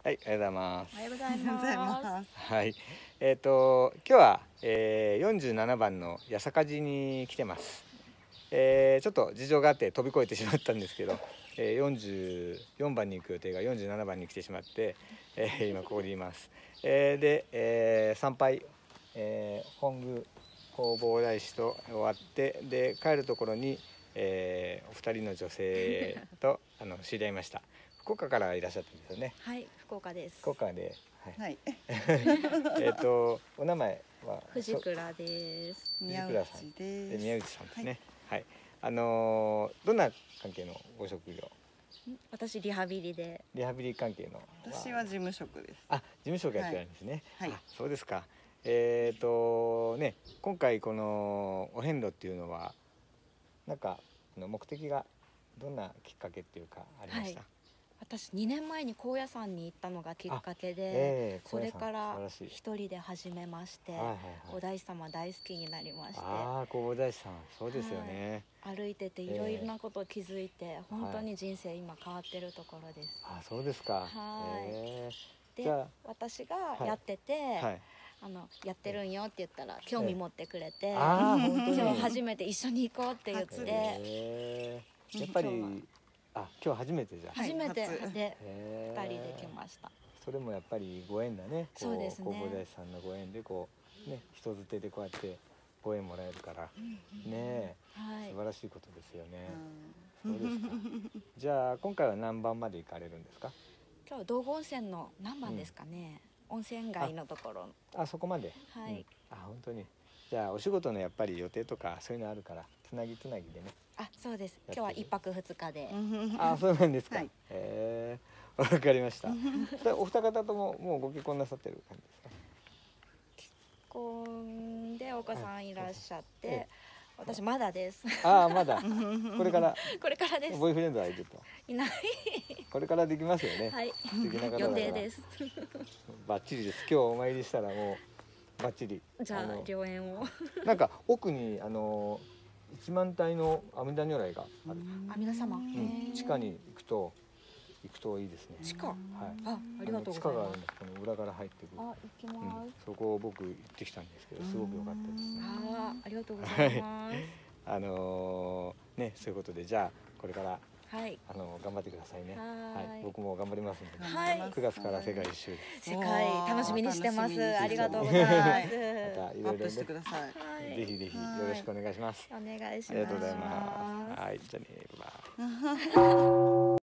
はい、ありがとうございます。 おはようございます。 はい、今日は、47番の八坂寺に来てます。ちょっと事情があって飛び越えてしまったんですけど、44番に行く予定が47番に来てしまって、今ここにいます。で、参拝、本宮弘法大師と終わって、で帰るところに、お二人の女性と知り合いました。福岡からいらっしゃったんですよね。 はい、福岡です。 福岡で、 はい。 お名前は藤倉です。 宮藤倉さん内です。 宮内さんですね。はい。どんな関係のご職業？ 私リハビリで。 リハビリ関係の。 私は事務職です。 あ、事務職やってるんですね。 はい。 あ、そうですか。ね、今回このお遍路っていうのはなんか目的がどんなきっかけっていうかありました？ 私2年前に高野山に行ったのがきっかけで、それから一人で始めまして、お大師様大好きになりまして。 ああ、お大師さん、そうですよね。 歩いてていろいろなことを気づいて、本当に人生今変わってるところです。 あ、そうですか。 はい。で、私がやってて、やってるんよって言ったら興味持ってくれて、今日初めて一緒に行こうって言って、 やっぱり今日初めてじゃん。 初めてで2人で来ました。 それもやっぱりご縁だね。 そうですね。 弘法大師さんのご縁でこうね、人づてでこうやってご縁もらえるからね、素晴らしいことですよね。そうですか。じゃあ今回は何番まで行かれるんですか？ 今日は道後温泉の何番ですかね。温泉街のところ。 あ、そこまで。はい。あ、本当に。じゃあお仕事のやっぱり予定とかそういうのあるからつなぎでね。 あ、そうです。今日は1泊2日で。 あ、そうなんですか。わかりました。お二方とももうご結婚なさってる感じですか？ 結婚でお子さんいらっしゃって、私まだです。 ああ、まだ。これから。 これからです。 ボーイフレンドはいると。 いない。 これからできますよね。 はい。 素敵な方だから。 予定です。 バッチリです。今日お参りしたらもうバッチリ。 じゃあ良縁を。 なんか奥に一万体の阿弥陀如来がある。 阿弥陀様。 地下に行くといいですね。 地下。 はい。 ありがとうございます。 地下があるんです。この裏から入ってくる。 あ、行きます。 そこを僕行ってきたんですけど、すごく良かったですね。 ありがとうございます。 ね、そういうことで、じゃあこれから頑張ってくださいね。 はい。 僕も頑張りますので。 はい。 9月から世界一周。 世界楽しみにしてます。ありがとうございます。 またいろいろね。 してください。 ぜひぜひよろしくお願いします。 お願いします。 ありがとうございます。はい、じゃあね、バイバイ。